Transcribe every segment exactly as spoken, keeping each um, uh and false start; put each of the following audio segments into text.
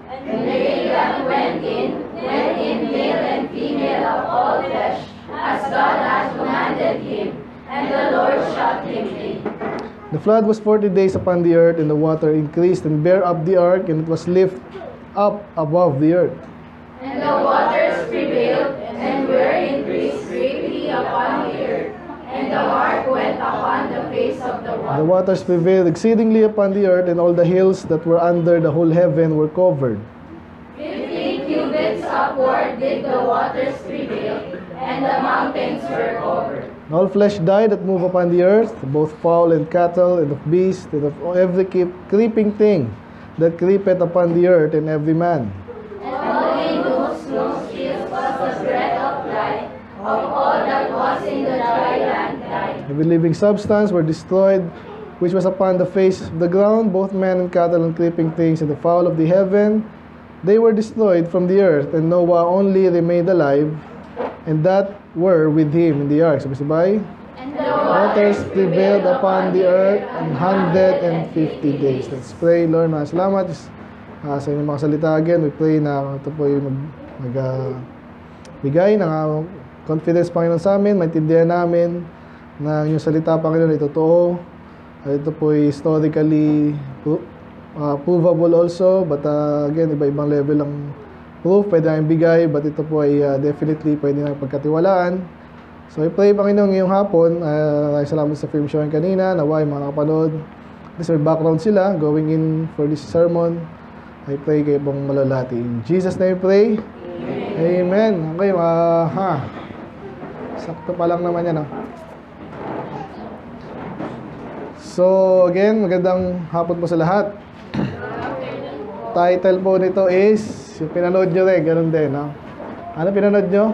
And they that went in, went in male and female of all flesh, as God had commanded him, and the Lord shut him in. The flood was forty days upon the earth, and the water increased and bare up the ark, and it was lifted up above the earth. And the waters prevailed, and were increased greatly upon the earth, and the ark went upon the face of the The water. waters prevailed exceedingly upon the earth, and all the hills that were under the whole heaven were covered. Fifty cubits upward did the waters prevail, and the mountains were covered. And all flesh died that move upon the earth, both fowl and cattle, and of beasts, and of every creep- creeping thing that creepeth upon the earth, and every man. And only those whose shield was the breath of life, of all that was in the dry land died. Every living substance were destroyed, which was upon the face of the ground, both men and cattle and creeping things, and the fowl of the heaven. They were destroyed from the earth, and Noah only remained alive, and that were with him in the ark. Sabay-sabay. And the Waters prevailed upon the earth an hundred and fifty days. Let's pray. Lord, na salamat uh, sa inyong mga salita again. We pray na ito po yung mag, mag uh, bigay ng uh, confidence, Panginoon, sa amin. Maintindihan namin na inyong salita, Panginoon, ay totoo. Uh, ito po ay historically pro- uh, provable also. But uh, again, iba-ibang level ng proof. Pwede namin bigay. But ito po ay uh, definitely pwede namin pagkatiwalaan. So, I pray, Panginoon, ngayong hapon, uh, salamat sa film showing kanina, nawa yung mga nakapanood. At least may background sila, going in for this sermon. I pray kayo pong malalati. In Jesus' name, I pray. Amen. Amen. Okay, uh, ha. Sakto pa lang naman yan, ah. So, again, magandang hapon po sa lahat. Title po nito is, yung pinanood nyo rin, ganun din, no? Ano pinanood nyo?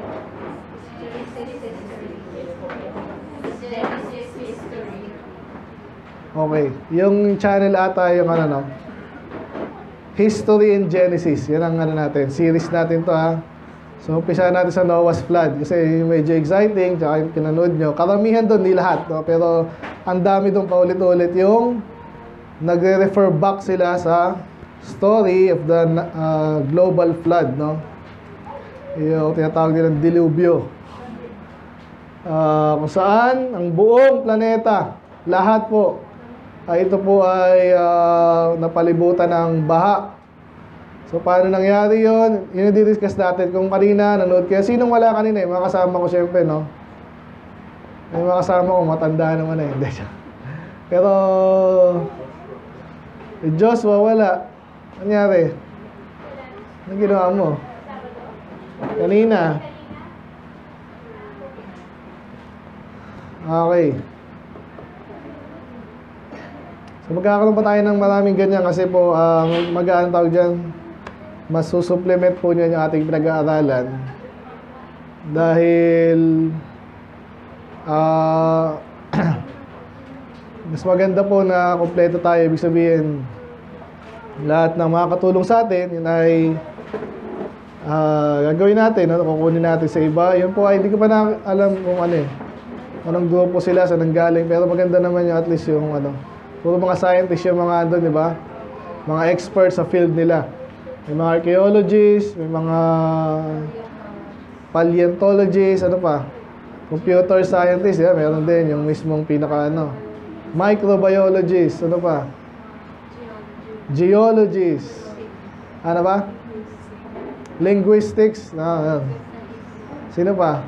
Okay. Yung channel ata yung ano, no? History in Genesis. Yan ang ano natin. Series natin to, ha. So, umpisa natin sa Noah's Flood. Kasi medyo exciting. Tsaka yung pinanood nyo. Karamihan doon, di lahat. No? Pero, ang dami doon paulit-ulit yung nagre-refer back sila sa story of the uh, global flood, no? Yung tinatawag nilang dilubyo. Uh, kung saan, ang buong planeta, lahat po, ay ito po ay uh, napalibutan ng baha. So, paano nangyari yun? Yun yung didiscuss natin. Kung kanina, nanood kayo. Sinong wala kanina eh? Mga kasama ko syempre, no? May mga kasama ko, matanda naman eh. Pero, eh, Joshua, wala. Nangyari? Anong ginawa mo? Kanina. Okay. So magkakaroon pa tayo ng maraming ganyan kasi po uh, mag-aan tawag dyan, mas susupplement po niya yung ating pinag-aaralan dahil uh, mas maganda po na kompleto tayo. Ibig sabihin lahat ng makakatulong sa atin yun ay uh, gagawin natin, no? Kukunin natin sa iba. Yun po ay hindi ko pa na alam kung ano eh anong grupo sila, saan nanggaling, pero maganda naman yung at least yung ano, puro mga scientists yung mga andun, di ba? Mga experts sa field nila. May mga archaeologists, may mga paleontologists, ano pa? Computer scientists, yeah, meron din yung mismong pinaka ano. Microbiologists, ano pa? Geologists. Ano ba? Linguistics. Ah, sino pa?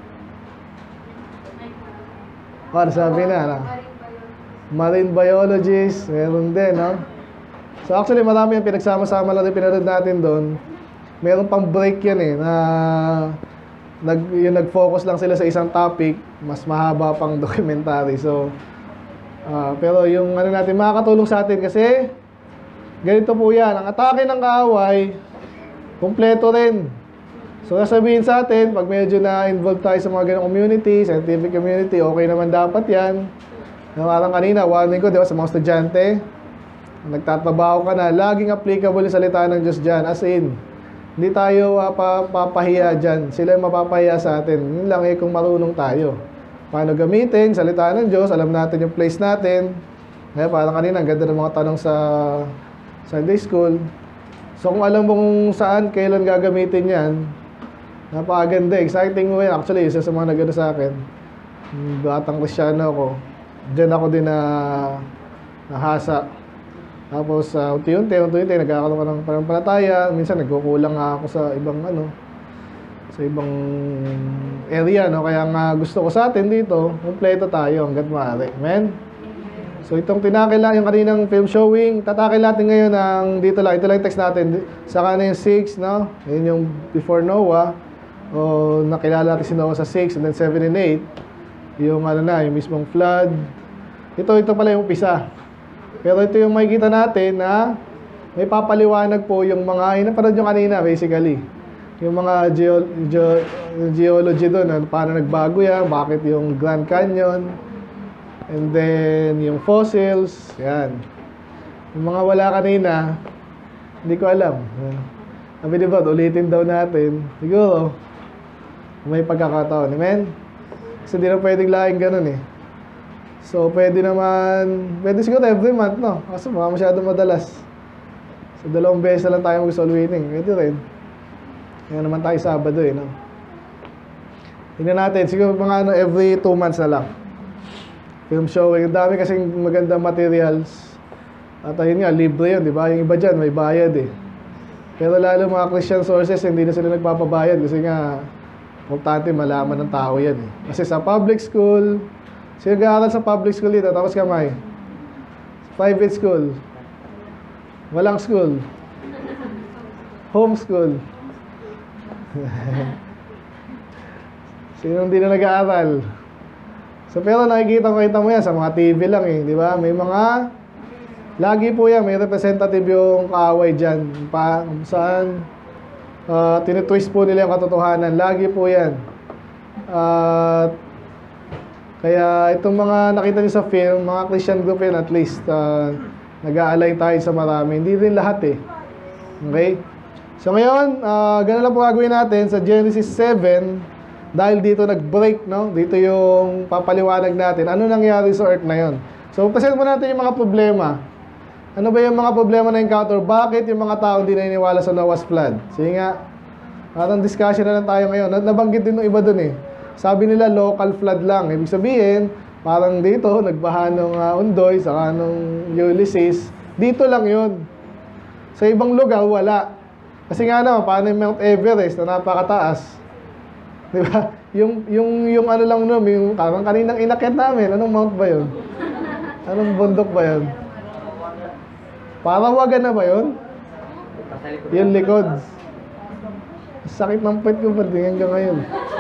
Oh, sabi na, ano? Marine biologist, meron din, no? So actually, marami yung pinagsama-sama lang yung pinanood natin doon. Meron pang break yan eh, na nag, yung nag-focus lang sila sa isang topic, mas mahaba pang documentary. So, uh, pero yung ano natin, makakatulong sa atin kasi ganito po yan, ang atake ng kaaway, kumpleto rin. So, sasabihin sa atin, pag medyo na-involve tayo sa mga ganong community, scientific community, okay naman dapat yan. Parang kanina, warning ko, di ba, sa mga estudyante, nagtatrabaho ka na, laging applicable yung salita ng Diyos dyan. As in, hindi tayo uh, papahiya dyan. Sila yung mapapahiya sa atin. Yun lang eh, kung marunong tayo. Paano gamitin, salita ng Diyos, alam natin yung place natin. Kaya parang kanina, ang ganda ng mga tanong sa Sunday School. So kung alam mo kung saan, kailan gagamitin yan, napakaganda, exciting mo yan. Actually, isa sa mga nagano sa akin, batang Kristyano ako, dyan ako din na nahasa. Tapos, uh, unti-unti, unti-unti, nagkakaroon ka ng panampalataya. Minsan, nagkukulang nga ako sa ibang, ano, sa ibang area, no? Kaya nga gusto ko sa atin dito, kumpleto tayo hanggat maaari. Amen? So, itong tinakila, yung kaninang film showing, tatakil natin ngayon ng dito lang. Ito lang yung text natin. Saka na yung six, no? Yun yung before Noah. O, nakilala natin si Noah sa six, and then seven and eight. Yung, ano na, yung mismong flood. Ito, ito pala yung umpisa. Pero ito yung makikita natin na may papaliwanag po yung mga, inaparad yung kanina basically. Yung mga geo, geo, geology doon, ano, paano nagbago yan, bakit yung Grand Canyon, and then yung fossils, yan. Yung mga wala kanina, hindi ko alam. Sabi diba, ulitin daw natin. Siguro, may pagkakataon. Amen? Kasi hindi na pwedeng laing ganun eh. So, pwede naman, pwede siguro every month, no? Kasi baka masyado madalas. So, dalawang beses na lang tayo mag-soul winning. Pwede rin. Kaya naman tayo Sabado, eh, no? Tingnan natin, siguro mga ano, every two months na lang. Film showing. Ang dami kasing magandang materials. At ayun nga, libre yun, di ba? Yung iba dyan, may bayad, eh. Pero lalo mga Christian sources, hindi na sila nagpapabayad. Kasi nga, importante malaman ng tao yan, eh. Kasi sa public school, sino nag-aaral sa public school dito? Tapos kamay. Private school. Walang school. Home school. Sino hindi na nag-aaral? So, pero nakikita ko kita mo yan sa mga T V lang eh. Di ba? May mga, lagi po yan, may representative yung kaaway dyan. Pa, saan, uh, tinitwist po nila yung katotohanan. Lagi po yan. At, uh, kaya itong mga nakita niyo sa film, mga Christian group yan at least, uh, nag-aalay tayo sa marami. Hindi rin lahat eh. Okay? So ngayon, uh, ganun lang po gagawin natin sa Genesis seven. Dahil dito nag-break, no? Dito yung papaliwanag natin. Ano nangyari sa earth na yon? So, present mo natin yung mga problema. Ano ba yung mga problema na encounter? Bakit yung mga tao hindi naniniwala sa Noah's flood? Sige nga, parang discussion na lang tayo ngayon. Nabanggit din ng iba dun eh. Sabi nila local flood lang. Ibig sabihin, parang dito, nagbaha ng uh, Undoy, saka nung Ulysses. Dito lang yun. Sa ibang lugar, wala. Kasi nga naman, paano yung Mount Everest na napakataas? Di ba? Yung, yung, yung ano lang nun, yung parang kaninang inakyat namin. Anong mount ba yun? Anong bundok ba yun? Parawagan na ba yun? Yung likod. Sakit ng pet ko pa din hanggang ngayon.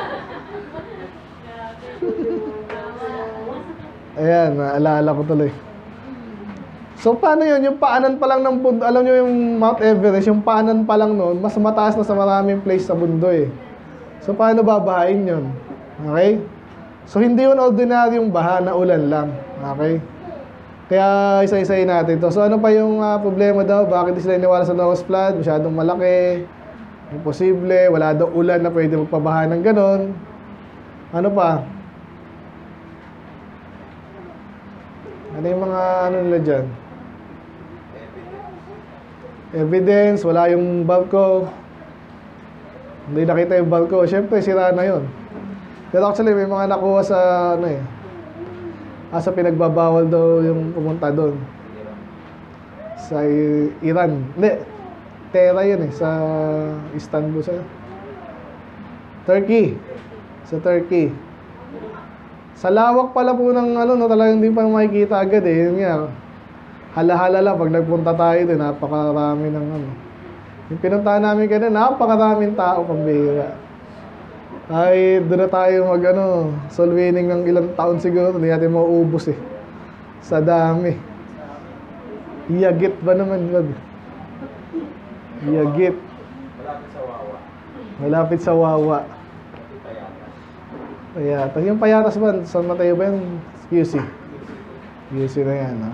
Ayan, naalala ko tuloy. So, paano yun? Yung paanan pa lang ng bundok, alam nyo yung Mount Everest, yung paanan pa lang noon, mas mataas na sa maraming place sa mundo eh. So, paano babahain yun? Okay? So, hindi yun ordinaryong baha na ulan lang. Okay? Kaya, isa-isayin natin to. So, ano pa yung uh, problema daw? Bakit di sila iniwala sa Noah's flood? Masyadong malaki. Imposible. Wala daw ulan na pwede magpabaha ng ganon. Ano pa? Ano yung mga ano nila dyan? Evidence, wala yung barko. Hindi nakita yung barko. Siyempre, sira na yun. Pero actually, may mga nakuha sa, ano eh, asa pinagbabawal daw yung pumunta doon. Sa Iran. Hindi, Tera yun eh, sa Istanbul, sa Turkey. Sa Turkey. Sa lawak pala po ng ano, no, talagang hindi pa makikita agad eh. Yun nga, hala-hala lang pag nagpunta tayo doon, napakarami ng ano. Yung pinuntahan namin kanina, napakaraming tao pambihira. Ay, doon na tayo mag ano, soul winning ng ilang taon siguro, hindi natin mauubos eh. Sa dami. Iyagit ba naman, wag? Iyagit. Malapit sa Wawa. Malapit sa Wawa. Payatas. Yung Payatas ba? San Mateo ba yun? Q C. Q C na yan.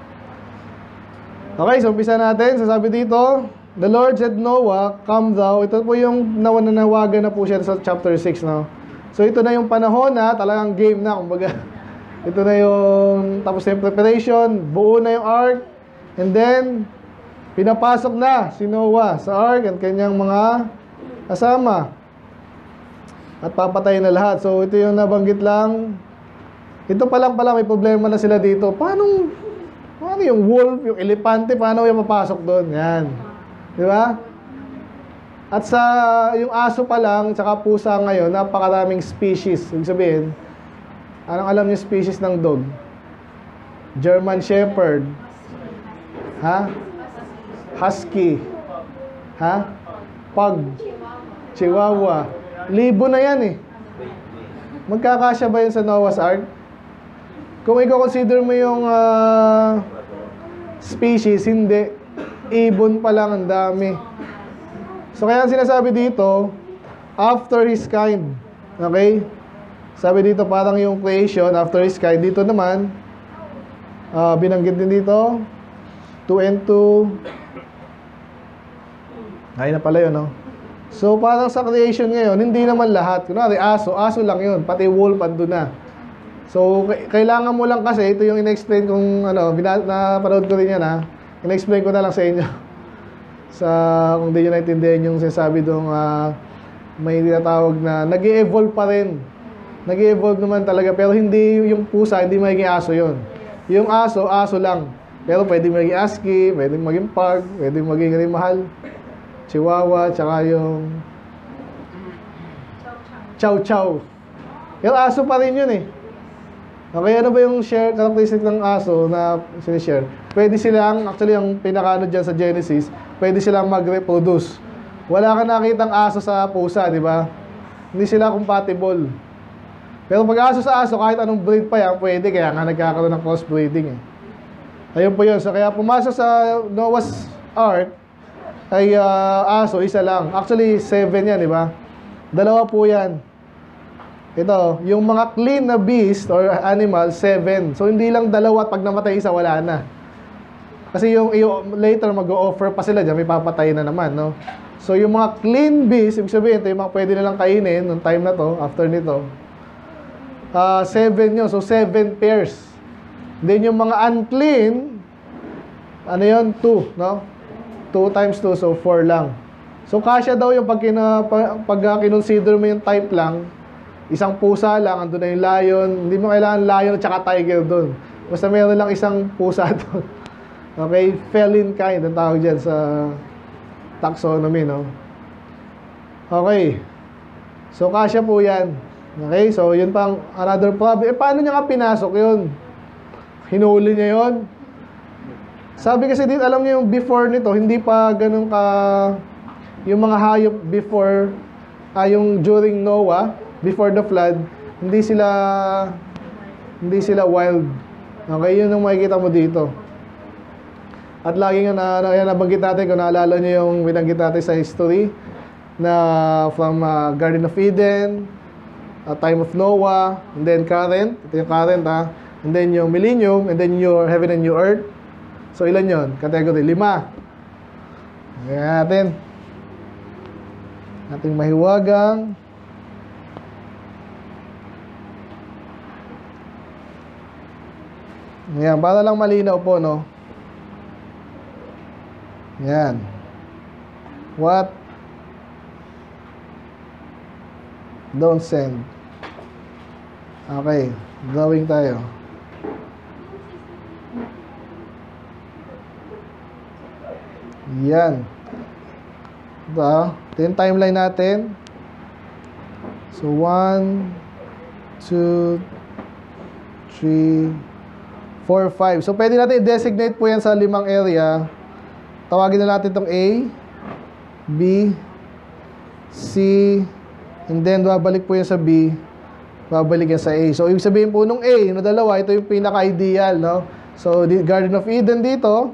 Okay, so umpisa natin. Sasabi dito, the Lord said, Noah, come thou. Ito po yung nananawagan na po siya sa chapter six. No? So ito na yung panahon na talagang game na. Kumbaga, ito na yung tapos na yung preparation. Buo na yung ark. And then, pinapasok na si Noah sa ark at kanyang mga kasama. At papatayin na lahat. So, ito yung nabanggit lang. Ito pa lang pala, may problema na sila dito. Paano, paano yung wolf, yung elepante, paano yung mapasok doon? Yan. Di ba? At sa, yung aso pa lang, tsaka pusa ngayon, napakaraming species. Ibig sabihin, anong alam niyo species ng dog? German Shepherd. Ha? Husky. Ha? Pug. Chihuahua. Libo na yan eh. Magkakasya ba yun sa Noah's Ark? Kung i-consider mo yung uh, species, hindi. Ibon pa lang, ang dami. So kaya ang sinasabi dito, after his kind. Okay? Sabi dito parang yung creation, after his kind. Dito naman, uh, binanggit din dito, two and two. Ay na pala yun, no? So, parang sa creation ngayon, hindi naman lahat. Kunwari, aso, aso lang yun. Pati wolf, ando na. So, kailangan mo lang kasi, ito yung in-explain kung, ano, napanood ko rin yan, ha. In-explain ko na lang sa inyo. Sa, kung di nyo naintindihan yung sinasabi doon, uh, may tinatawag na, nag-i-evolve pa rin. Nag-i-evolve naman talaga, pero hindi yung pusa, hindi magiging aso yun. Yung aso, aso lang. Pero pwede maging husky, pwede maging pug, pwede maging rin mahal. Chihuahua, tsaka yung chow chow. Yung aso pa rin yun eh. Okay, ano ba yung share, characteristic ng aso na sinishare? Pwede silang, actually yung pinakaano dyan sa Genesis, pwede silang mag-reproduce. Wala ka nakitang aso sa pusa, di ba? Hindi sila compatible. Pero pag aso sa aso, kahit anong breed pa yan, pwede, kaya nga nagkakaroon ng crossbreeding eh. Ayun po yun. So kaya pumasok sa Noah's Ark, ay uh, aso, isa lang. Actually, seven yan, di ba? Dalawa po yan. Ito, yung mga clean na beast or animal, seven. So, hindi lang dalawa at pag namatay isa, wala na. Kasi yung, yung later, mag-o-offer pa sila dyan, may papatay na naman, no? So, yung mga clean beast, ibig sabihin, ito yung mga pwede nilang kainin nung time na to, after nito. Uh, seven yun. So, seven pairs. Then, yung mga unclean, ano yun? Two, no? two times two, so four lang. So, kasya daw yung pag, kina, pag, pag uh, kinonsider mo yung type lang, isang pusa lang, andun na yung lion. Hindi mo kailangan lion at saka tiger doon. Basta meron lang isang pusa doon. Okay? Feline kind, ang tawag dyan sa taxonomy, no? Okay. So, kasya po yan. Okay? So, yun pang another problem. Eh, paano niya nga pinasok yun? Hinuli niya yun? Sabi kasi dito, alam niyo yung before nito, hindi pa ganun ka, yung mga hayop before, ah, yung during Noah, before the flood, hindi sila, hindi sila wild. Okay, yun ang makikita mo dito. At lagi nga na, na nabanggit natin, kung naalala niyo yung binanggit natin sa history, na from uh, Garden of Eden, uh, time of Noah, and then current, ito yung current ha, and then yung millennium, and then your heaven and new earth. So, ilan yun? Category, lima. Ayan natin. Ating mahiwagang. Ayan, para lang malinaw po, no? Ayan. What? Don't send. Okay. Drawing tayo. Yan. Ito, ito yung timeline natin. So, one, two, three, four, five. So, pwede natin i-designate po yan sa limang area. Tawagin na natin itong A, B, C, and then babalik po yan sa B, babalik yan sa A. So, ibig sabihin po nung A, no, dalawa, ito yung pinaka-ideal, no? So, Garden of Eden dito,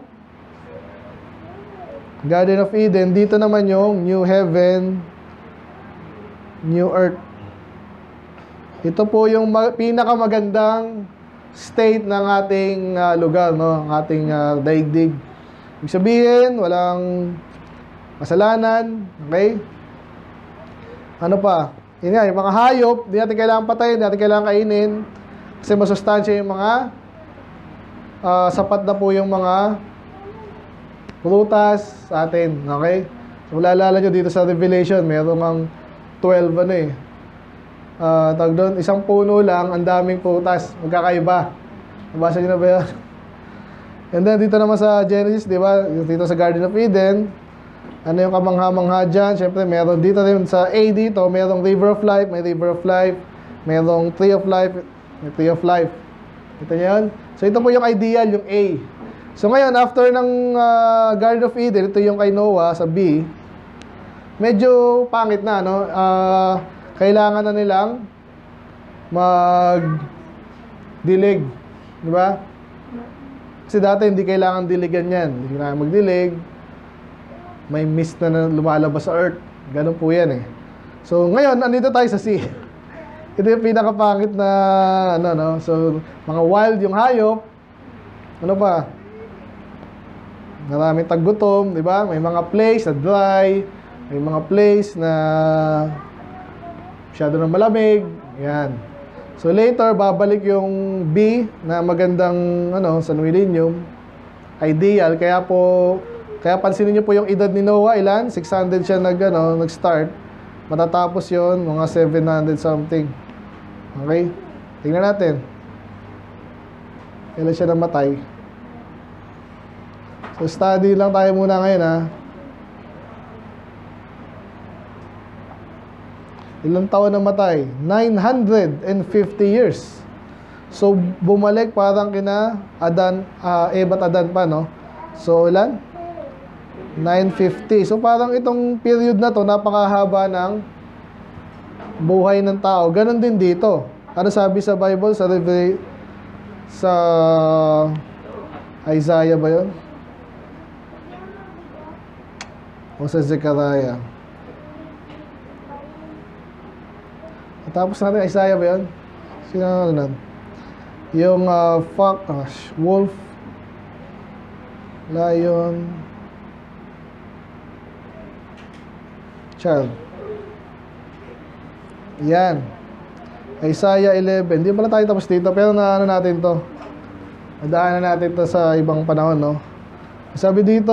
Garden of Eden, dito naman yung New Heaven, New Earth. Ito po yung pinakamagandang state ng ating uh, lugar, no? Ang ating uh, daigdig. Ibig sabihin, walang kasalanan, okay? Ano pa? Yun nga, yung mga hayop, di natin kailangan patayin, di natin kailangan kainin, kasi masustansya yung mga uh, sapat na po yung mga prutas sa atin. Okay? So, kung lalala nyo dito sa Revelation, meron ang twelve ano eh. Uh, tawag doon, isang puno lang, ang daming prutas. Magkakaiba. Nabasa nyo na ba yun? And then, dito naman sa Genesis, di ba? Dito sa Garden of Eden, ano yung kamangha-mangha dyan? Siyempre, meron dito rin sa A dito, merong River of Life, may River of Life, merong Tree of Life, may Tree of Life. Kita nyo yun? So, ito po yung ideal, yung A. So, ngayon, after ng uh, Garden of Eden, ito yung kay Noah sa B, medyo pangit na, no? Uh, kailangan na nilang mag-dilig. Di ba? Kasi dati, hindi kailangan diligan yan. Hindi kailangan mag-dilig. May mist na, na lumalabas sa earth. Ganun po yan eh. So, ngayon, andito tayo sa sea. Ito yung pinakapangit na, ano, no? So, mga wild yung hayop. Ano pa? Maraming taggutom, di ba? May mga place na dry. May mga place na masyado na malamig. Yan. So, later, babalik yung B na magandang, ano, San Millennium. Ideal. Kaya po, Kaya pansinin niyo po yung edad ni Noah, ilan? six hundred siya nag, ano, nag-start. Matatapos yon mga seven hundred something. Okay? Tingnan natin. Kailan siya namatay. So, study lang tayo muna ngayon, ha. Ilang taon namatay? nine hundred fifty years. So, bumalik parang kina Adan, uh, Eva at Adan pa, no? So, ilan? nine fifty. So parang itong period na to napakahaba ng buhay ng tao. Ganon din dito. Ano sabi sa Bible sa Reve- sa Isaiah ba 'yon? O sa Zechariah? Tapos natin Isaiah ba 'yon? Sino ano nun? Yung uh, fox, uh, wolf, lion, child. Yan. Isaiah eleven. Hindi pala tayo tapos dito, pero naano natin to. Nadaanan natin to sa ibang panahon, no? Sabi dito,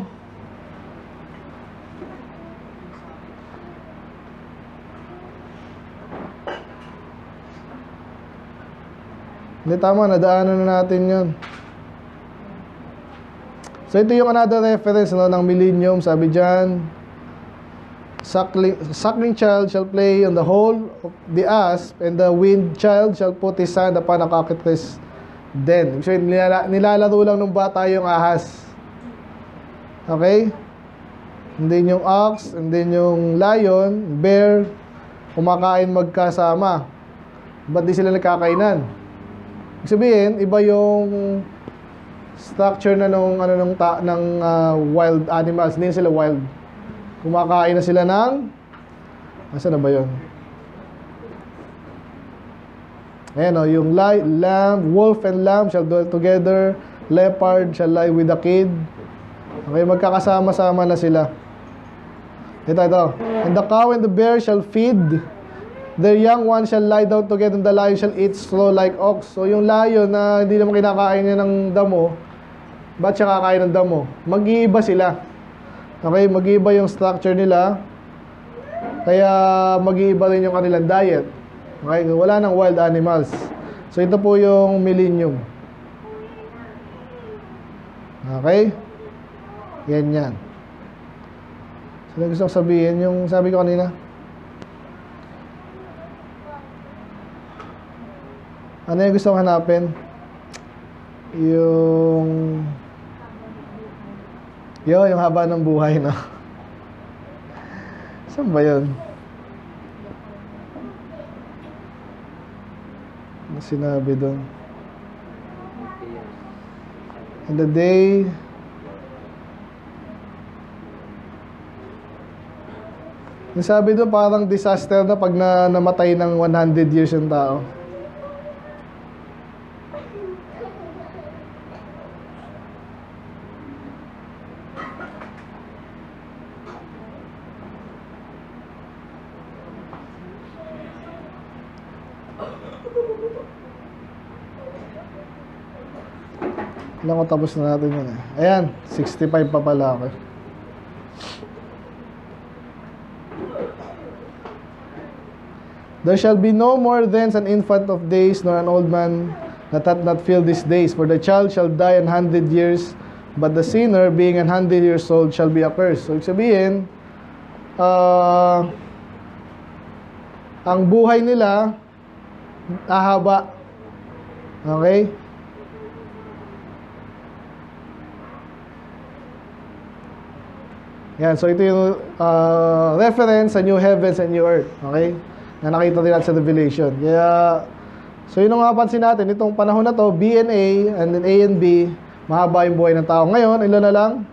hindi tama, nadaanan na natin yun. So ito yung another reference, no, ng millennium. Sabi dyan, Suckling, suckling child shall play on the hole of the asp, and the weaned child shall put his hand upon a cockatrice den. So, nilala, nilalaro lang ng bata yung ahas. Okay? And then yung ox, and then yung lion, bear, kumakain magkasama. Ba't di sila nagkakainan? Ibig sabihin, iba yung structure na nung, ano, nung ta, ng uh, wild animals. Hindi sila wild. Kumakain na sila ng, nasaan na ba yun? Ayan o, yung lamb, wolf and lamb shall dwell together, leopard shall lie with the kid. Okay, magkakasama-sama na sila. Ito, ito. And the cow and the bear shall feed, their young one shall lie down together, and the lion shall eat straw like ox. So yung lion na hindi naman kinakain niya ng damo, ba't siya kakain ng damo? Mag-iiba sila. Okay, mag-iiba yung structure nila. Kaya mag-iiba rin yung kanilang diet. Okay, wala nang wild animals. So ito po yung millennium. Okay? Yan yan. So gusto kong sabihin yung sabi ko kanina. Ano yung gusto kong hanapin? Yung Yo, yung haba ng buhay, no? Saan ba yun? Ano sinabi doon? In the day, yung sabi doon parang disaster na pag na, namatay ng one hundred years yung tao. Ilan ko tapos na natin yun eh. Ayan, sixty-five pa pala ako. There shall be no more thence an infant of days, nor an old man that hath not filled his days. For the child shall die an hundred years, but the sinner, being an hundred years old, shall be accursed. So, ibig sabihin, uh, ang buhay nila, ahaba. Okay? Yan, so ito yung uh, reference sa new heavens and new earth. Okay? Na nakita din natin sa Revelation. Kaya, so yun ang mapapansin natin, itong panahon na to, B and A, and then A and B, mahaba yung buhay ng tao. Ngayon, ilan na lang?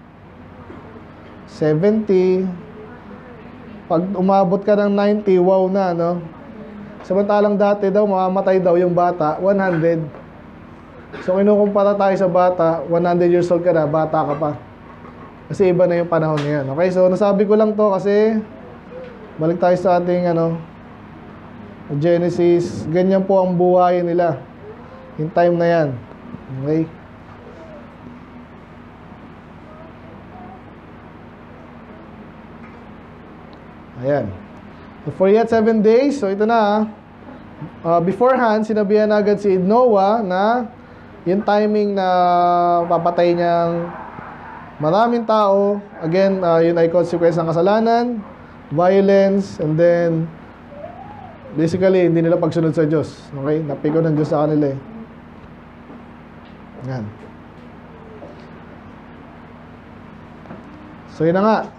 seventy. Pag umabot ka ng ninety, wow na, no? Samantalang dati daw, mamamatay daw yung bata, one hundred. So, kinukumpara tayo sa bata, one hundred years old ka na, bata ka pa. Kasi iba na yung panahon na yan. Okay, so nasabi ko lang to kasi balik tayo sa ating ano, Genesis. Ganyan po ang buhay nila in time na yan. Okay. Ayan. So for yet seven days, so ito na uh, beforehand, sinabihan agad si Noah na yung timing na papatay niyang maraming tao. Again, uh, yun ay consequence ng kasalanan, violence, and then basically, hindi nila pagsunod sa Diyos. Okay? Napiko ng Diyos sa kanila eh. Yan. So, yun na nga.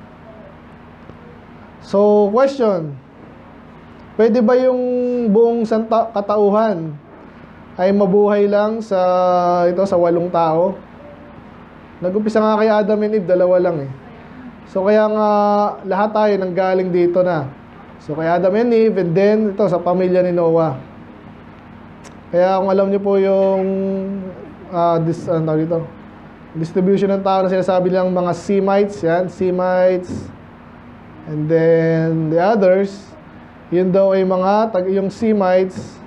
So, question. Pwede ba yung buong santa katauhan ay mabuhay lang sa ito sa walong tao? Nag-umpisa nga kay Adam and Eve, dalawa lang eh. So, kaya nga lahat tayo nanggaling dito na. So, kay Adam and Eve, and then, ito, sa pamilya ni Noah. Kaya, kung alam niyo po yung uh, dis, ano dito, distribution ng tao na sinasabi nilang mga Semites, yan, Semites, and then, the others, yun daw ay mga, tag, yung Semites,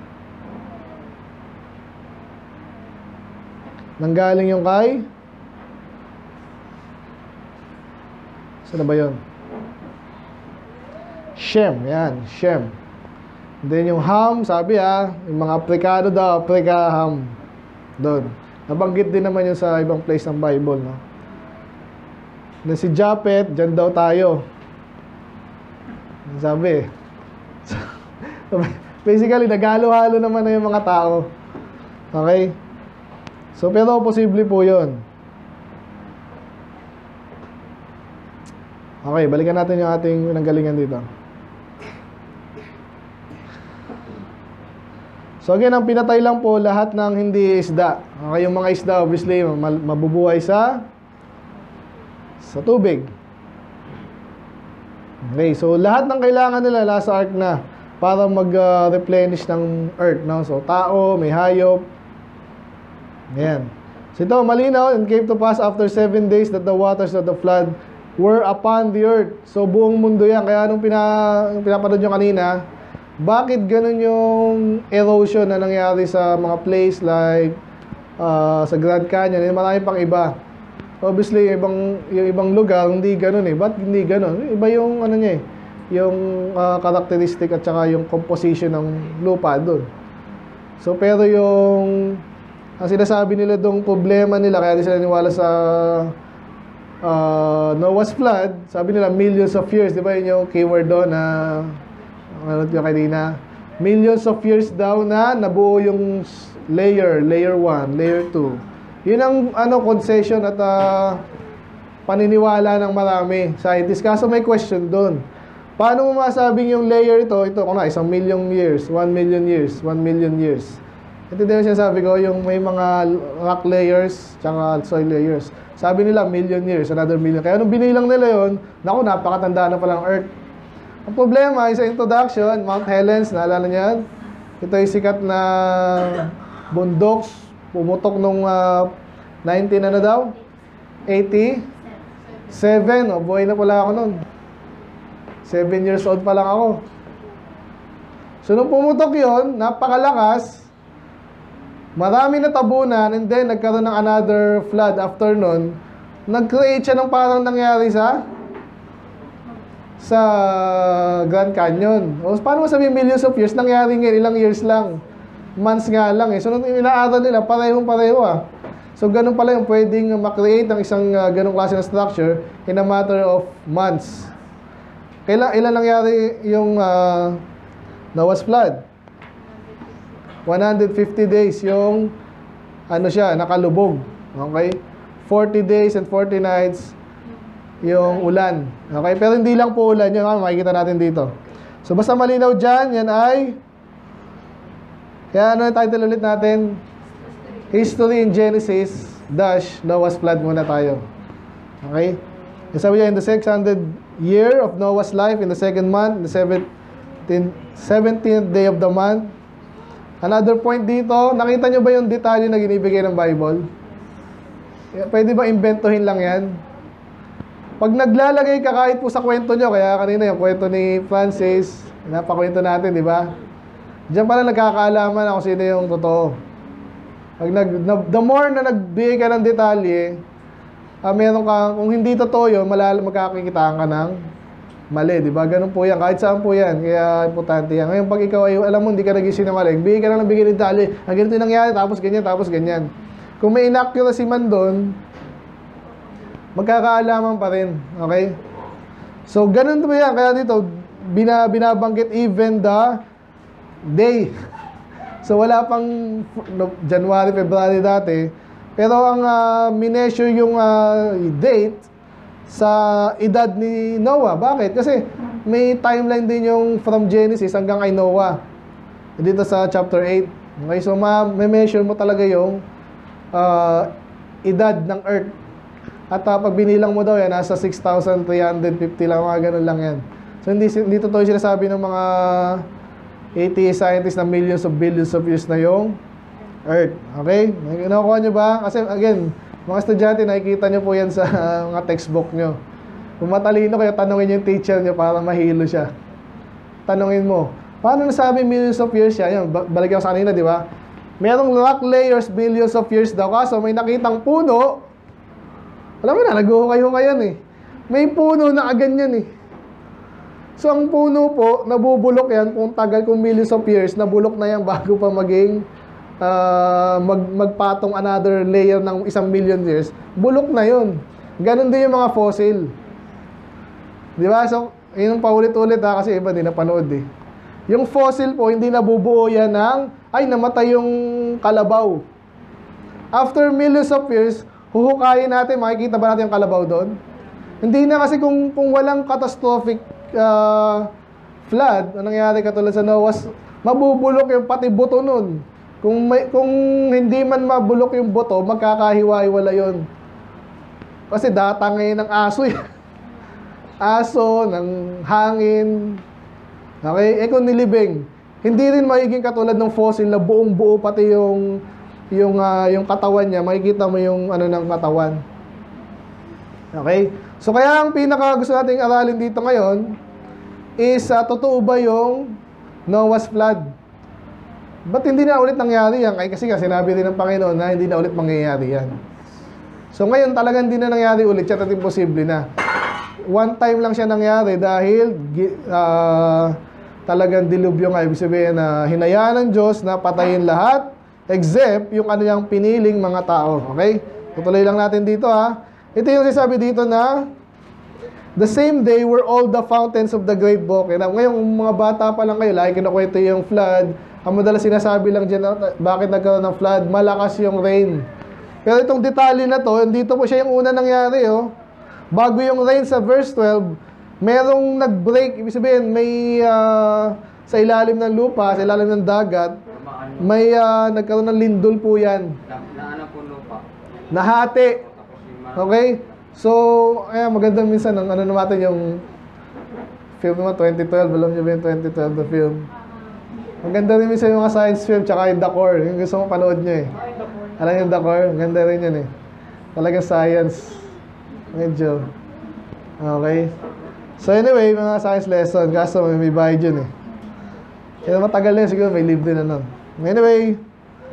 nanggaling yung kay, saan na ba yun? Shem, yan, Shem. Then yung Ham, sabi ah, yung mga Aprikano daw, Afrika, Ham. Doon. Nabanggit din naman yun sa ibang place ng Bible, no? Then si Japhet, dyan daw tayo. Sabi. Basically, nagalo-halo naman na yung mga tao. Okay? So, pero posible po yun. Okay, balikan natin yung ating nanggalingan dito. So again, ang pinatay lang po lahat ng hindi isda. Okay, yung mga isda obviously mabubuhay sa sa tubig. Okay, so lahat ng kailangan nila nasa ark na para mag-replenish uh, ng earth, no? So tao, may hayop. Ayan. So ito, malinaw, and came to pass after seven days that the waters of the flood were upon the earth. So buong mundo yan. Kaya nung pina, pinapanood nyo kanina, bakit ganun yung erosion na nangyari sa mga place like uh, sa Grand Canyon? Eh, marami pang iba. Obviously, yung ibang, yung ibang lugar, hindi ganun eh. Ba't hindi ganun? Iba yung ano niya eh, yung uh, characteristic at saka yung composition ng lupa doon. So, pero yung ang sinasabi nila dong problema nila, kaya di sila niwala sa uh, Noah's flood, sabi nila millions of years, di ba yun yung keyword doon na ano yung kanina, millions of years daw na nabuo yung layer, layer one, layer two. Yun ang ano, concession at uh, paniniwala ng marami scientists. Kaso may question doon. Paano mo masabing yung layer ito, ito kung na, isang million years, one million years, one million years. Ito din yung sinasabi ko, yung may mga rock layers, tsaka soil layers. Sabi nila, million years, another million. Kaya nung binilang nila yun, naku, napakatanda na palang Earth. Ang problema, sa introduction, Mount Helens, naalala niyo yan? Ito yung sikat na bundok, pumutok nung uh, nineteen ano daw? eighty-seven, o buhay na pala ako nun. seven years old pa lang ako. So, nung pumutok yun, napakalakas, Marami na tabunan, and then nagkaroon ng another flood after nun. Nag-create siya ng parang nangyari sa sa Grand Canyon. O, paano masabihin millions of years? Nangyari ngayon, ilang years lang. Months nga lang eh. So, nung inaaral nila, parehong-pareho ah. So, ganun pala yung pwedeng makreate ng isang uh, ganung klase ng structure in a matter of months. Kailan, ilan nangyari yung uh, Noah's flood? one hundred fifty days yung ano siya, nakalubog. Okay? forty days and forty nights yung ulan. Okay? Pero hindi lang po ulan yun. Makikita natin dito. So, basta malinaw dyan, yan ay kaya ano yung title ulit natin? History in Genesis dash Noah's flood muna tayo. Okay? Sabi niya, in the six hundredth year of Noah's life, in the second month, the seventeenth day of the month. Another point dito, nakita nyo ba yung detalye na ginibigay ng Bible? Pwede ba imbentohin lang yan? Pag naglalagay ka kahit po sa kwento nyo, kaya kanina yung kwento ni Francis, napakwento natin, di ba? Diyan pala nagkakaalaman ako sino yung totoo. Pag nag, the more na nagbigay ka ng detalye, uh, meron kang, kung hindi totoo yun, malala, magkakakitaan ka ng mali, di ba? Ganun po yan. Kahit saan po yan. Kaya importante yan. Ngayon, pag ikaw ay, alam mo, hindi ka nag-isip na mali, bigay ka lang ng bigay ng detalye. Ang ganito yung nangyari, tapos ganyan, tapos ganyan. Kung may inaccuracy man doon, magkakaalaman pa rin. Okay? So, ganun po yan. Kaya dito, bina, binabanggit even the day. So, wala pang no, January, February dati. Pero ang uh, mineasure yung uh, date sa edad ni Noah. Bakit? Kasi may timeline din yung from Genesis hanggang kay Noah. Dito sa chapter eight. Okay? So, ma-measure mo talaga yung uh, edad ng earth. At uh, pag binilang mo daw yan, nasa six thousand three hundred fifty lang, mga ganun lang yan. So, hindi, hindi totoo yung sinasabi ng mga atheist scientists na millions of billions of years na yung earth. Okay? Nakuha nyo ba? Kasi, again, mga estudyante, nakikita nyo po yan sa uh, mga textbook nyo. Kung matalino kayo, tanungin yung teacher nyo para mahilo siya. Tanungin mo, paano nasabi millions of years siya? Yan, balik ako sa kanina, di ba? Merong rock layers, billions of years daw. Kaso may nakitang puno. Alam mo na, nag-uhukay-hukay yan eh. May puno na ganyan eh. So, ang puno po, nabubulok yan kung tagal, kung millions of years, nabulok na yan bago pa maging uh, mag, magpatong another layer ng isang million years. Bulok na yun. Ganon din yung mga fossil. Di ba? So, yun paulit-ulit ha, kasi iba din napanood eh. Yung fossil po, hindi nabubuo yan ng, ay, namatay yung kalabaw. After millions of years, huhukayin natin, makikita ba natin yung kalabaw doon? Hindi na kasi kung, kung walang catastrophic uh, flood, anong nangyari katulad sa Noah's, mabubulok yung pati buto nun. Kung, may, kung hindi man mabulok yung buto, magkakahiwa-hiwala yun. Kasi datangay ng aso eh. Aso, ng hangin. Okay? Eh kung nilibing, hindi rin magiging katulad ng fossil na buong buo pati yung yung uh, yung katawan niya, makikita mo yung ano ng katawan. Okay? So kaya ang pinaka gusto nating aralin dito ngayon is uh, totoo ba yung Noah's flood? Ba't hindi na ulit nangyari yan? Ay, kasi nga sinabi rin ng Panginoon na hindi na ulit mangyayari yan. So ngayon talagang hindi na nangyari ulit siya at imposible na. One time lang siya nangyari dahil uh, talagang dilubyo nga. Ibig sabihin na hinayaan ng Diyos na patayin lahat except yung kanyang piniling mga tao. Okay? Tutuloy lang natin dito ha. Ito yung sinasabi dito na the same day were all the fountains of the great book. Ngayon, mga bata pa lang kayo, lagi kinukwento yung flood. Ang madalas sinasabi lang dyan, bakit nagkaroon ng flood? Malakas yung rain. Pero itong detalye na to, dito po siya yung una nangyari. Oh. Bago yung rain sa verse twelve, merong nag-break. Ibig sabihin, may uh, sa ilalim ng lupa, sa ilalim ng dagat, may uh, nagkaroon ng lindol po yan. Na, na ano po lupa? Nahati. Okay? So, ayan, maganda minsan ang ano naman yung film naman, twenty twelve. Alam niyo ba yung twenty twelve na film? Maganda rin minsan yung mga science film, tsaka yung The Core. Yung gusto mong panood niyo eh. Alam yung The Core? Maganda rin yun eh. Talagang science. Medyo. Okay? So anyway, mga science lesson. Kaso may, may bayad yun eh. Kaya matagal na yun, siguro may libre na nun. Anyway,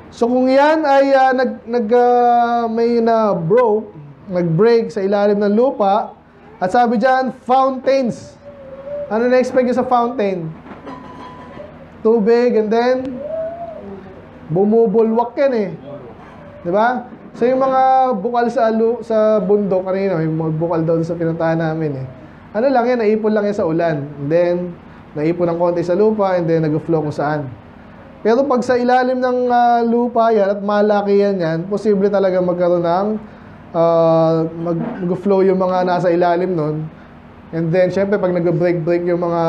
So kung yan ay uh, nag, nag uh, may na broke, nag-break sa ilalim ng lupa, at sabi dyan, fountains. Ano na-expect nyo sa fountain? Tubig, and then bumubulwak yan eh. Diba? So yung mga bukal sa alu, sa bundok kanina, yung mga bukal doon sa pinuntahan namin eh. Ano lang yan, naipon lang yan sa ulan. And then, naipon ng konti sa lupa, and then nag-flow kung saan. Pero pag sa ilalim ng uh, lupa yan at malaki yan yan, posible talaga magkaroon ng uh, mag-flow yung mga nasa ilalim nun. And then, syempre, pag nag-break-break yung mga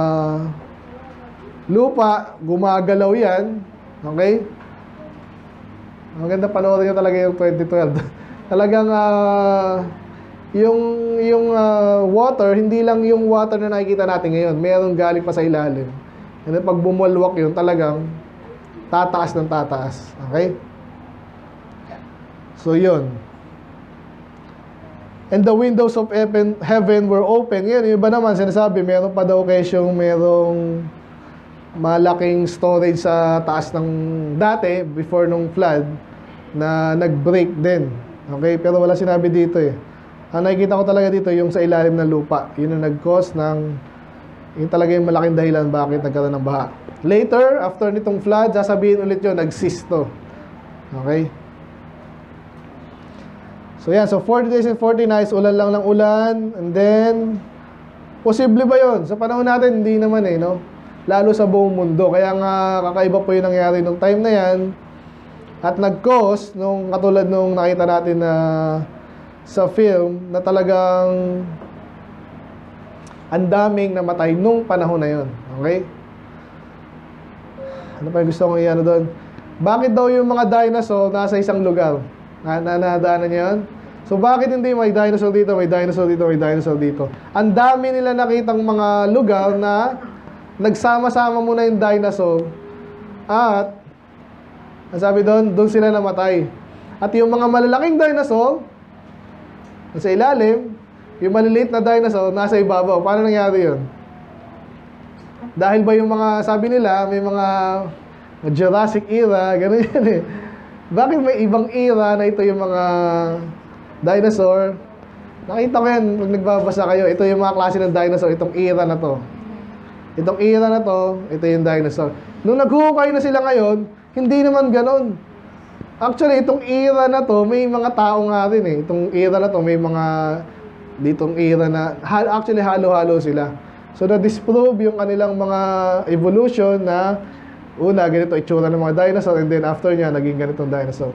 lupa, gumagalaw yan. Okay? Maganda panoorin nyo talaga yung twenty twelve. Talagang, uh, yung, yung uh, water, hindi lang yung water na nakikita natin ngayon. Meron galing pa sa ilalim. And then, pag bumulwak yun, talagang tataas ng tataas. Okay? So, yun. And the windows of heaven, heaven were open. Yan, yung iba naman, sinasabi, meron pa daw kasyong merong malaking storage sa taas ng dati, before nung flood, na nag-break din. Okay? Pero wala sinabi dito eh. Ang nakikita ko talaga dito, yung sa ilalim ng lupa. Yun ang nag-cause ng, yun talaga yung malaking dahilan bakit nagkaroon ng baha. Later, after nitong flood, sasabihin ulit yun, nag-cease to. Okay? So yan, so forty days and forty nights, ulan lang ng ulan, and then, posible ba yun? Sa panahon natin, hindi naman eh, no? Lalo sa buong mundo. Kaya nga, kakaiba po yung nangyari nung time na yan, at nag-cause, nung katulad nung nakita natin na sa film, na talagang ang daming namatay nung panahon na yun. Okay? Ano pa yung gusto kong i-ano doon? Bakit daw yung mga dinosaur nasa isang lugar? Na, na, nadaanan niyo yun? So, bakit hindi may dinosaur dito, may dinosaur dito, may dinosaur dito? Ang dami nila nakitang mga lugar na nagsama-sama muna yung dinosaur at ang sabi doon, doon sila namatay. At yung mga malalaking dinosaur nasa ilalim, yung maliliit na dinosaur nasa ibabaw. Paano nangyari yun? Dahil ba yung mga, sabi nila, may mga Jurassic era, gano'n yan eh. Bakit may ibang era na ito yung mga dinosaur? Nakita ko yan, pag nagbabasa kayo, ito yung mga klase ng dinosaur, itong era na to. Itong era na to, ito yung dinosaur. Nung naghuhukay na sila ngayon, hindi naman ganon. Actually, itong era na to, may mga tao nga rin eh. Itong era na to, may mga ditong era na, actually halo-halo sila. So, na-disprove yung kanilang mga evolution na una, ganito itsura ng mga dinosaur, and then after niya, naging ganitong dinosaur.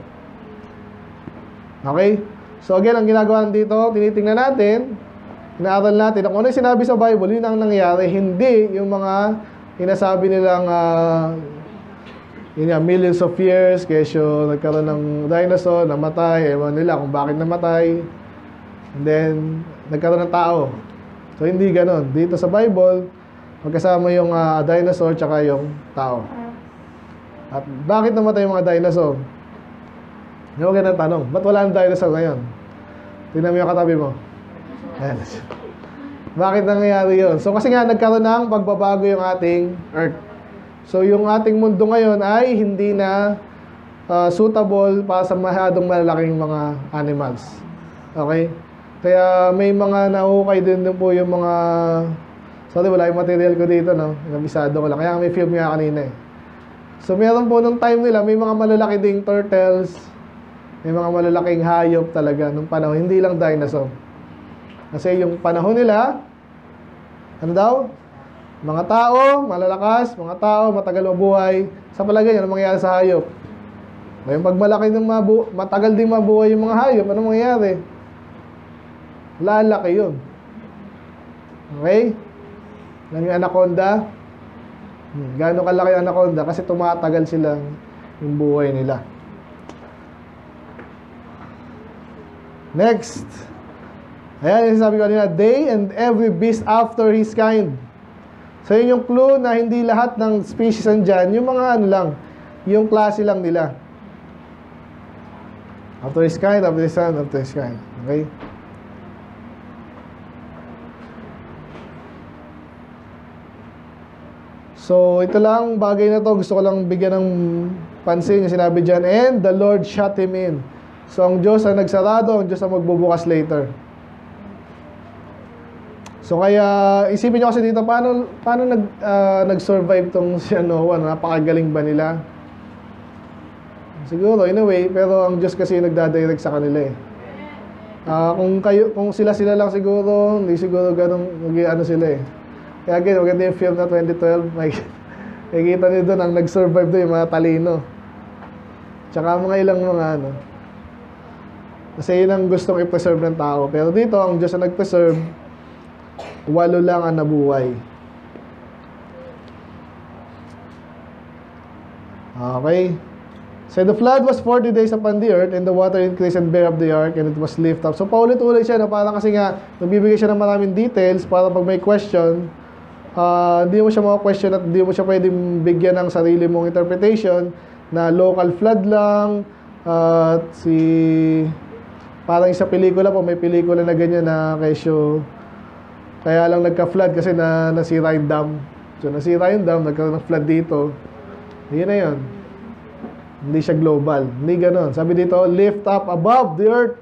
Okay? So, again, ang ginagawa dito, tinitingnan natin, inaaral natin, kung ano yung sinabi sa Bible, yun ang nangyari, hindi yung mga inasabi nilang uh, yun nga, millions of years, kesyo nagkaroon ng dinosaur, namatay, ewan nila kung bakit namatay, and then, nagkaroon ng tao. So, hindi ganon. Dito sa Bible, magkasama yung uh, dinosaur tsaka yung tao. At bakit namatay yung mga dinosaur? Yung ganang tanong, ba't wala ng dinosaur ngayon? Tingnan mo yung katabi mo. Ayan. Bakit nangyayari yun? So kasi nga nagkaroon ng pagbabago yung ating Earth. So yung ating mundo ngayon ay hindi na uh, suitable para sa masyadong malalaking mga animals. Okay? Kaya may mga naukay din, din po yung mga... Sorry, wala yung material ko dito, no? Nabisado ko lang. Kaya may film nga kanina eh. So meron po nung time nila, may mga malalaki ding turtles, may mga malalaking hayop talaga nung panahon. Hindi lang dinosaur. Kasi yung panahon nila, ano daw? Mga tao, malalakas, mga tao, matagal mabuhay. Sa palagay, ano mangyayari sa hayop? Ngayon, pag malaki ng mabu matagal din mabuhay yung mga hayop, ano mangyayari? Lalaki yun. Okay? Lang yung anaconda. Hmm, gaano kalaki ang anaconda? Kasi tumatagal sila yung buhay nila. Next. Ayan, yung sabi ko kanina, they and every beast after his kind. So, yun yung clue na hindi lahat ng species andyan, yung mga ano lang, yung klase lang nila. After his kind, after his son, after his kind. Okay? So, ito lang, bagay na to, gusto ko lang bigyan ng pansin yung sinabi dyan, and the Lord shut him in. So, ang Diyos ang nagsarado, ang Diyos ang magbubukas later. So, kaya, isipin nyo kasi dito, paano, paano nag, uh, nag-survive tong si Noah? Napakagaling ba nila? Siguro, in a way, pero ang Diyos kasi nagdadirect sa kanila eh. Uh, kung, kayo, kung sila-sila lang siguro, hindi siguro ganun, ano sila eh. Kaya again, maganda yung film na twenty twelve. Nakikita niyo doon, ang nag-survive doon, yung mga talino. Tsaka mga ilang mga ano. Kasi yun ang gustong i-preserve ng tao. Pero dito, ang Diyos ang nag-preserve, walo lang ang nabuhay. Okay. So the flood was forty days upon the earth, and the water increased and bare up the ark, and it was lifted up. So paulit-ulit siya, no? Parang kasi nga, nagbibigay siya ng maraming details para pag may question, uh, hindi mo siya mga-question at hindi mo siya pwedeng bigyan ng sarili mong interpretation na local flood lang, at uh, si... Parang sa pelikula po, may pelikula na ganyan na kesyo, kaya lang nagka-flood kasi na nasira yung dam. So nasira yung dam, nagkaroon ng flood dito. Yun na yun. Hindi siya global. Hindi ganon. Sabi dito, lift up above the earth.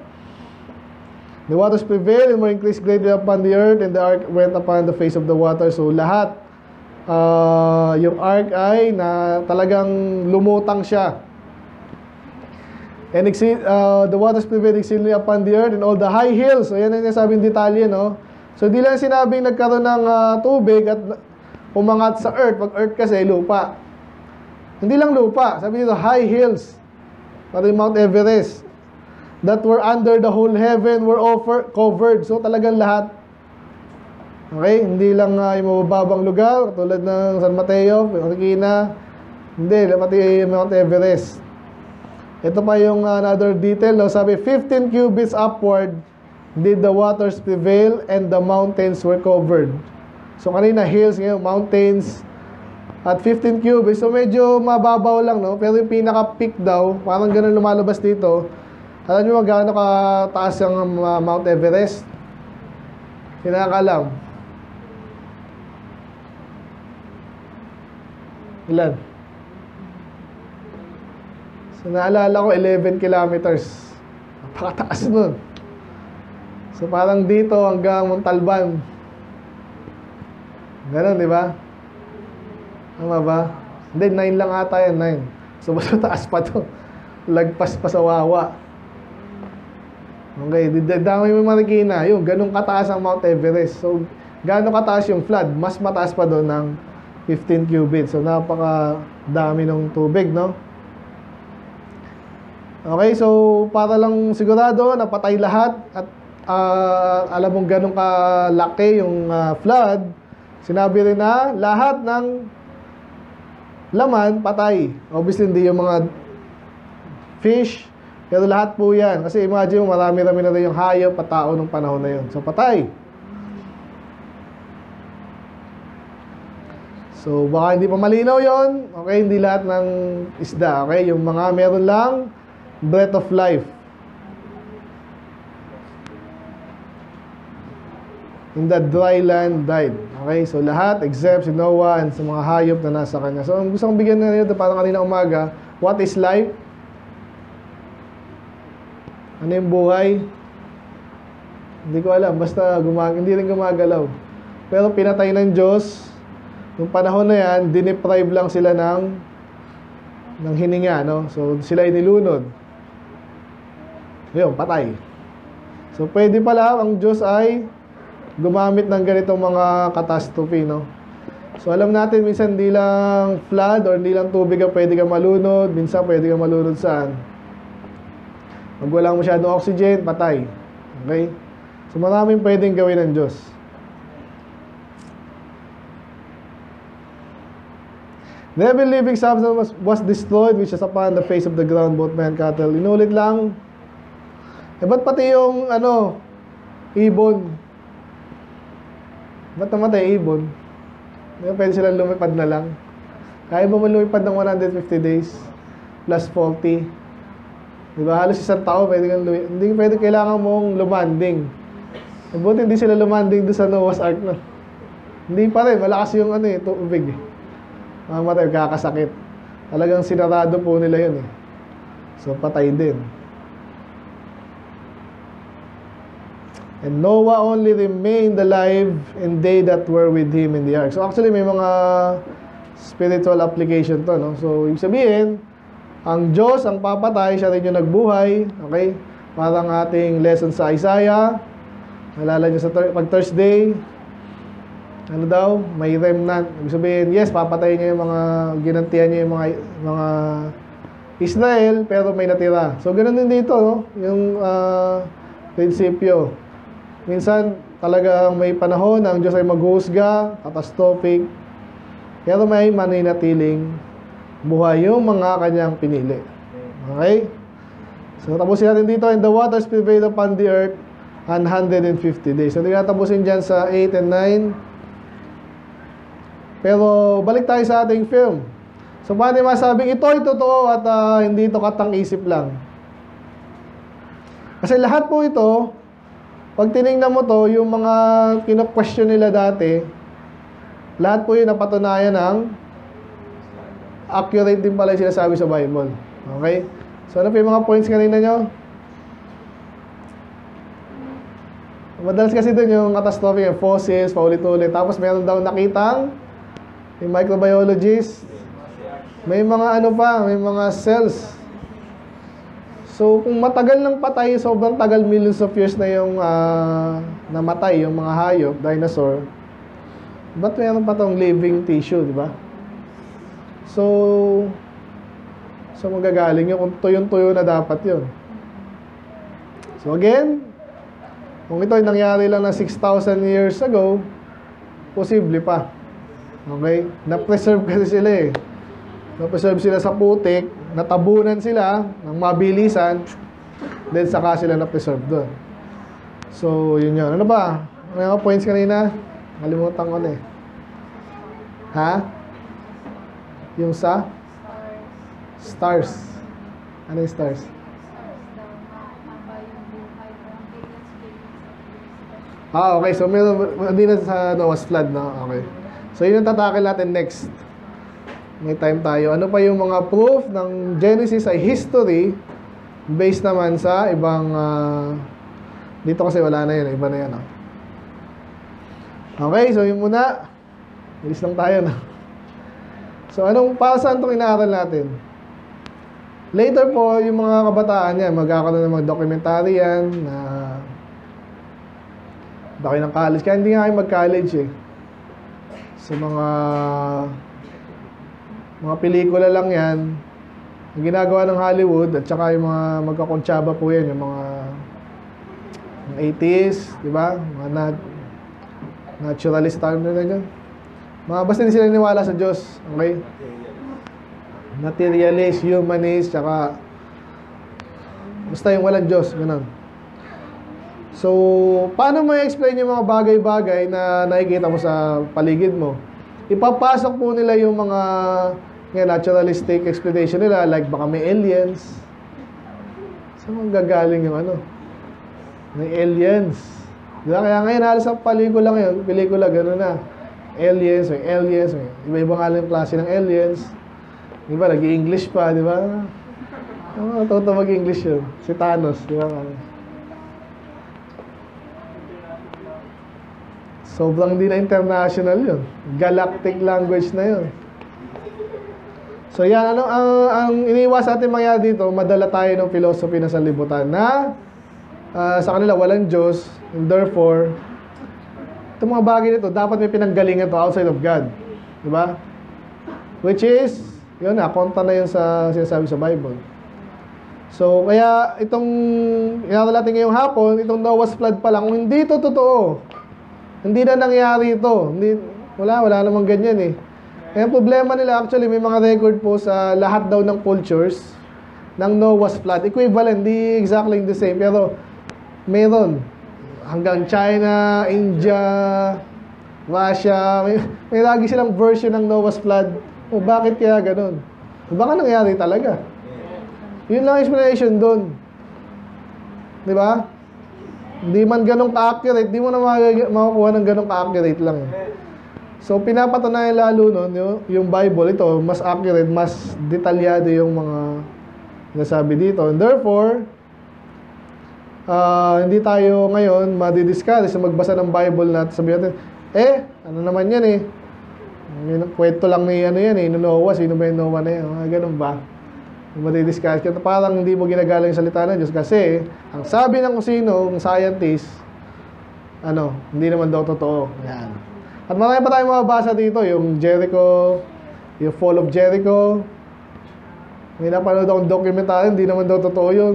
The waters prevailed and were increased greatly upon the earth, and the ark went upon the face of the water. So lahat, uh, yung ark ay na talagang lumutang siya. And exceed, uh, the waters prevailed exceedingly upon the earth and all the high hills. So yan ang sinasabing detalye, no? So di lang sinabing nagkaroon ng uh, tubig at umangat sa earth. Pag earth kasi lupa. Hindi lang lupa, sabi dito, high hills, pati Mount Everest, that were under the whole heaven were offer, covered. So talagang lahat. Okay, hindi lang uh, yung mabababang lugar, tulad ng San Mateo, Marikina, hindi, pati Mount Everest. Ito pa yung uh, another detail, no? Sabi, fifteen cubits upward did the waters prevail, and the mountains were covered. So kanina, hills, ngayon, mountains, at fifteen cubits, so medyo mababaw lang, no? Pero yung pinaka-peak daw, parang ganun lumalabas dito. Alam nyo magkano kataas ang uh, Mount Everest? Pinakaalam. Ilan? So naalala ko, eleven kilometers. Napakataas nun. So parang dito hanggang Montalban. Ganun, di ba? Tama ba? Hindi, nine lang ata yan, nine. So, mas mataas pa to. Lagpas pa sa Wawa. Okay, dami mo Marikina. Yung, ganun kataas ang Mount Everest. So, gano'ng kataas yung flood? Mas mataas pa doon ng fifteen cubits. So, napaka-dami ng tubig, no? Okay, so, para lang sigurado, napatay lahat. At uh, alam mong ganun kalaki yung uh, flood, sinabi rin na lahat ng laman, patay. Obviously, hindi yung mga fish, pero lahat po yan. Kasi imagine mo, marami-rami na rin yung hayop at tao nung panahon na yun. So, patay. So, baka hindi pa malinaw yon. Okay, hindi lahat ng isda. Okay, yung mga meron lang breath of life. In the dry land died. Okay, so lahat except si Noah and sa mga hayop na nasa kanya. So, ang gusto kong bigyan na nito parang kanina umaga, what is life? Ano yung buhay? Hindi ko alam, basta gumag hindi rin gumagalaw. Pero pinatay ng Diyos. Nung panahon na yan, dineprive lang sila ng ng hininga, no? So, sila inilunod. Ayun, patay. So, pwede pala ang Diyos ay gumamit ng ganitong mga catastrophe, no? So, alam natin, minsan hindi lang flood or hindi lang tubig ang pwede kang malunod. Minsan pwede kang malunod saan? Pag walang masyadong oxygen, patay. Okay? So, maraming pwedeng gawin ng Diyos. The every living substance was, was destroyed, which is upon the face of the ground, both man and cattle. Inulit lang. Eh, ba't pati yung, ano, ibon? Ba't namatay ibon? Di ba pwede silang lumipad na lang? Kaya ba man lumipad ng one hundred fifty days? Plus forty? Di ba? Halos isang tao pwede kang lumipad. Hindi pwede kailangan mong lumanding. E, buti hindi sila lumanding doon sa Noah's Ark na. Hindi pa rin. Malakas yung ano eh, tubig eh. Mamatay, kakasakit. Talagang sinarado po nila yun eh. So, patay din. And Noah only remained alive and they that were with him in the ark. So, actually, may mga spiritual application to, no? So, ibig sabihin, ang Diyos, ang papatay, siya rin yung nagbuhay. Okay? Parang ating lesson sa Isaiah. Nalala nyo sa pag Thursday, ano daw, may remnant. Ibig sabihin, yes, papatay niya yung mga, ginantihan niya yung mga, mga Israel, pero may natira. So, ganoon din dito, no? Yung uh, prinsipyo. Minsan, talagang may panahon na ang Diyos ay maghuhusga, catastrophic, pero may maninatiling buhay yung mga kanyang pinili. Okay? So, tapusin natin dito, and the waters prevailed upon the earth one hundred fifty days. So, hindi na tapusin dyan sa eight and nine. Pero, balik tayo sa ating film. So, paano masabing ito ay totoo at uh, hindi ito katang-isip lang? Kasi lahat po ito, pag tinignan mo to, yung mga kino-question nila dati, lahat po yun napatunayan ng accurate din pala yung sinasabi sa Bible. Okay? So, ano po yung mga points kanina nyo? Madalas kasi dun yung catastrophic, yung fossils, paulit-ulit. Tapos meron daw nakitang yung microbiologist, may mga ano pa, may mga cells. So, kung matagal ng patay, sobrang tagal, millions of years na yung uh, namatay, yung mga hayop, dinosaur, ba't meron pa tong living tissue, di ba? So, so magagaling yun, kung tuyong-tuyo na dapat yun. So, again, kung ito ay nangyari lang na six thousand years ago, posible pa. Okay? Na-preserve kasi sila eh. Na-preserve sila sa putik, natabunan sila ng mabilisan, then saka sila na-preserve doon. So, yun yun. Ano ba? Ano yung points kanina? Kalimutan ko na eh. Ha? Yung sa? Stars. Ano yung stars? Ah, okay. So, may, hindi na sa Noah's flood, no? Okay. So, yun yung tatakil natin next. May time tayo. Ano pa yung mga proof ng Genesis ay history based naman sa ibang uh, dito kasi wala na yun. Iba na yan. Oh. Okay, so yun muna. Bilis lang tayo na. So, anong para saan itong inaaral natin? Later po, yung mga kabataan yan, magkakaroon ng mga documentary yan na baka ng college. Kaya hindi nga kayo mag-college eh. Sa mga mga pelikula lang yan ang ginagawa ng Hollywood at saka yung mga magkakontsaba po yan yung mga, mga eighties, di ba? Mga nat naturalist time na dyan. Mga basta hindi sila niniwala sa Diyos, okay? Materialist, humanist, tsaka basta yung walang Diyos, gano'n. So, paano mo i-explain yung mga bagay-bagay na nakikita mo sa paligid mo? Ipapasok po nila yung mga nga naturalistic explanation nila, like baka may aliens. Saan gagaling yung ano? May aliens. Diba? Kaya ngayon, halos sa pelikula ngayon, pelikula, gano'n na. Aliens, may aliens, may iba-ibang alang klase ng aliens. Diba, nag-i-English pa, di ba? Oh, totoo mag-English yun. Si Thanos, di ba? Sobrang di na international yun. Galactic language na yun. So yan, ano, ang, ang iniwas natin mangyari dito, madala tayo ng philosophy na sanlibutan na uh, sa kanila walang Diyos, and therefore, itong mga bagay nito, dapat may pinanggalingan to outside of God. Diba? Which is, yun na, kontra na yun sa sinasabi sa Bible. So, kaya itong inaaral natin ngayong hapon, itong Noah's flood pa lang, kung hindi ito totoo, hindi na nangyari ito. Hindi, wala, wala namang ganyan eh. Kaya problema nila, actually, may mga record po sa lahat daw ng cultures ng Noah's flood. Equivalent, di exactly the same, pero meron. Hanggang China, India, Russia, may, may lagi silang version ng Noah's flood. O bakit kaya ganun? Baka nangyari talaga. Yun lang explanation doon. Di ba? Hindi man ganun ka-accurate, di mo na makukuha ng ganun ka-accurate lang. So, pinapatunayan lalo nun, yung, yung Bible, ito, mas accurate, mas detalyado yung mga nasabi dito. And therefore, uh, hindi tayo ngayon madidiscourage sa magbasa ng Bible natin. Sabi natin, eh, ano naman yan eh. Kwento lang ni ano yan eh, no Noah, sino ba yung Noah na yan? Mga ganun ba? Madidiscuss ka, parang hindi mo ginagalang yung salita ng Diyos kasi ang sabi ng kung sino, ng scientist, ano, hindi naman daw totoo. Yan. At marami pa tayong mababasa dito, yung Jericho, yung Fall of Jericho. May napanood akong documentary, hindi naman daw totoo yun.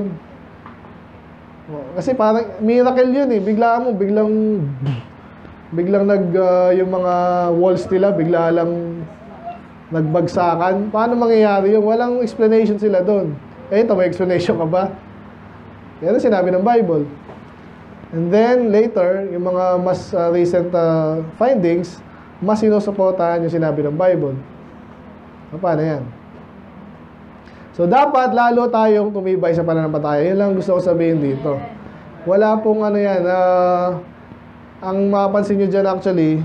Kasi parang miracle yun eh, bigla mo, biglang biglang nag, uh, yung mga walls nila, bigla lang nagbagsakan. Paano mangyayari yun? Walang explanation sila doon. Eh, ito, may explanation ka ba? Yan ang sinabi ng Bible. And then, later, yung mga mas uh, recent uh, findings, mas sinusuportahan yung sinabi ng Bible. So, paano yan? So, dapat lalo tayong tumibay sa pananampalataya. Yun lang gusto ko sabihin dito. Wala pong ano yan. Uh, ang mapapansin nyo dyan actually,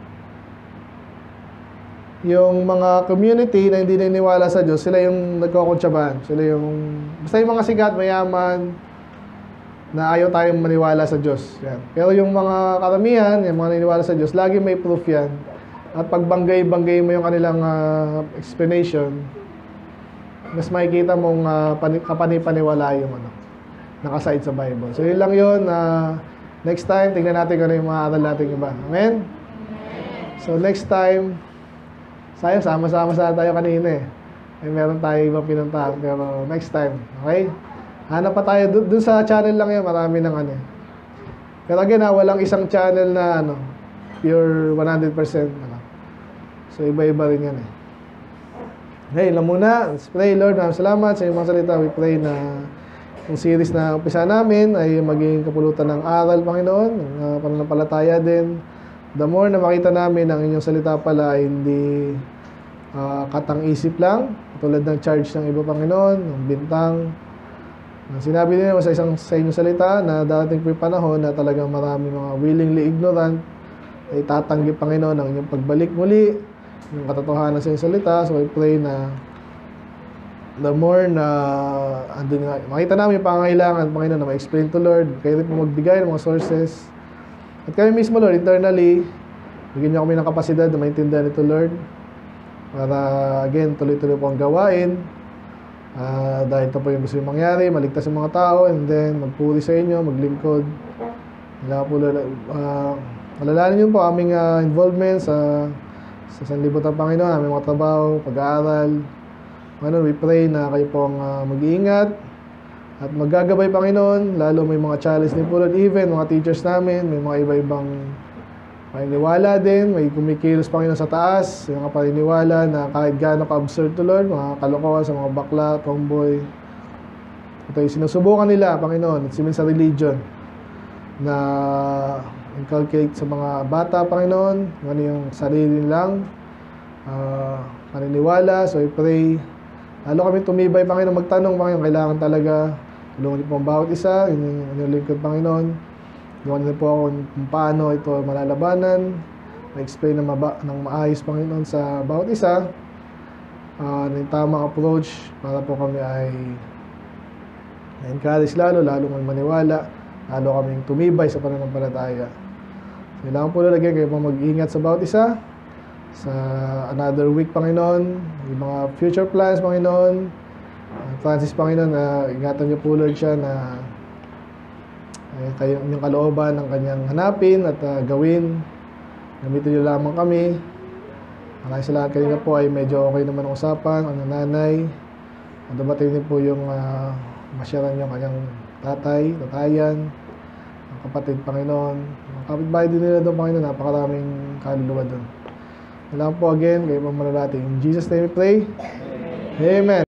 yung mga community na hindi naniniwala sa Diyos, sila yung nagkukuntsabahan. Sila yung, basta yung mga sikat, mayaman, na ayaw tayong maniwala sa Diyos. Yan. Pero yung mga karamihan, yung mga naniniwala sa Diyos, lagi may proof yan. At pag banggay-banggay mo yung kanilang uh, explanation, mas makikita mong uh, kapani-paniwala yung ano, nakaside sa Bible. So yun lang yun. Uh, next time, tingnan natin kung ano yung mga aral natin iba. Amen? So next time, sayang, sama-sama sa tayo kanina eh. May meron tayo ibang pinuntahan. Pero next time, okay? Hanap pa tayo. Dun, dun sa channel lang yan, marami ng ano eh. Pero again ha, walang isang channel na ano, pure one hundred percent. Ano. So iba-iba rin yan eh. Okay, lang muna. Let's pray, Lord. Salamat sa iyong mga salita. We pray na yung series na umpisa namin ay maging kapulutan ng aral, Panginoon. Uh, pananampalataya din. The more na makita namin ang inyong salita pala ay hindi uh, katang-isip lang, tulad ng charge ng iba, Panginoon, ng bintang. Uh, sinabi din sa isang sa inyong salita na darating po yung panahon na talagang marami mga willingly ignorant ay tatanggi, Panginoon, ang inyong pagbalik muli, yung katotohanan sa inyong salita. So I pray na the more na andun nga, makita namin yung pangangailangan, Panginoon, na ma-explain to Lord, kayo rin po magbigay ng mga sources. At kami mismo, Lord, internally, bigyan niyo kami ng kapasidad na maintindihan ito, Lord. Para, again, tuloy-tuloy po ang gawain. Uh, dahil ito po yung gusto yung mangyari, maligtas yung mga tao, and then magpuri sa inyo, maglingkod. Wala po, Lord. Uh, alalahanin niyo po aming uh, involvement sa, sa sanlibutan, Panginoon, aming mga trabaho, pag-aaral. Panginoon, we pray na kayo po ang uh, mag-iingat. At maggagabay, Panginoon, lalo may mga challenge din po, Lord, even mga teachers namin, may mga iba-ibang paniniwala din, may kumikilos, Panginoon, sa taas, yung mga paniniwala na kahit gaano ka-absurd to, Lord, mga kalokohan sa mga bakla, tomboy. Ito yung sinusubukan nila, Panginoon, at simin sa religion, na inculcate sa mga bata, Panginoon, ano yung sarili nilang uh, paniniwala. So I pray, lalo kami tumibay, Panginoon, magtanong, Panginoon, kailangan talaga tulungan niyo po ang bawat isa, inyong lingkod, Panginoon. Tulungan niyo po ako kung paano ito malalabanan, ma-explain ng, maba, ng maayos, Panginoon, sa bawat isa, uh, ng tamang approach para po kami ay na-encourage lalo, lalo kami maniwala, lalo kaming tumibay sa pananampalataya. Kailangan po lalagyan kayo po mag-ingat sa bawat isa, sa another week, Panginoon, yung mga future plans, Panginoon. Uh, Francis, Panginoon, na uh, ingatan niyo po, Lord, siya na uh, kayo, yung kalooban ng kanyang hanapin at uh, gawin. Gamitin niyo lamang kami. Maraming salamat. Kanina po ay medyo okay naman ang usapan, ang nanay. At dumating din po yung uh, masyaran yung kanyang tatay, tatayan, ang kapatid, Panginoon. Ang kapitbahay din nila doon, Panginoon, napakaraming kaluluwa doon. Salamat po again, kayo pang manalating. In Jesus' name we pray. Amen.